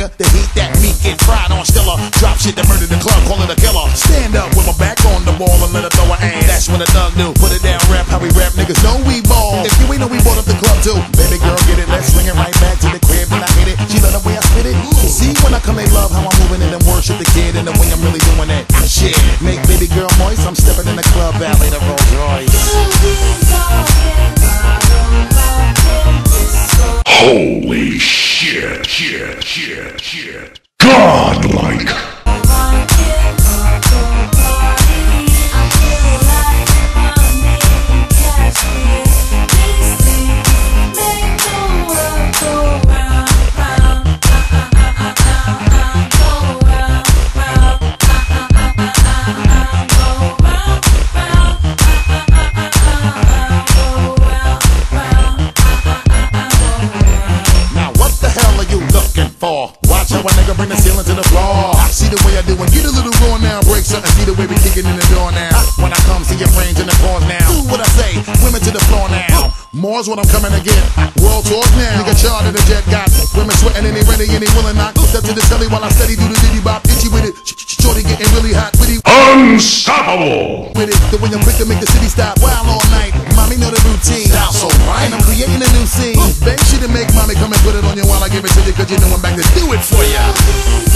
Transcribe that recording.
nigga. The heat that meat get fried on Stella. Drop shit that murder the club, call it a killer. Stand up with my back on the wall and let her throw her ass. That's what a thug do. Put it down, rap how we rap, niggas know we ball. If you ain't know we bought up the club too. Baby girl, get it, let's swing it right back to the crib and I hit it. She love the way I spit it. See when I come, they love how I'm moving it and worship the kid and the way I'm really doing it. Shit, make baby girl moist. I'm stepping in the club, valet the Rolls Royce. Holy shit, godlike. Watch how a nigga bring the ceiling to the floor. See the way I do and get a little raw now. Break something, see the way we kicking in the door now. When I come, see your brains in the pause now. Do what I say, women to the floor now. More's what I'm coming to get. World talk now. Nigga charter the jet got women sweating and they ready and they willing not. Step to the telly while I steady do the diddy bop. Itchy with it, shorty getting really hot with it. Unstoppable. With it, the way I'm quick to make the city stop. Wild all night, mommy know the routine. Style so right, and I'm creating a new scene. Bang shit and make mommy come and put it on you while I give it to you, cause you know I'm back to do it for ya.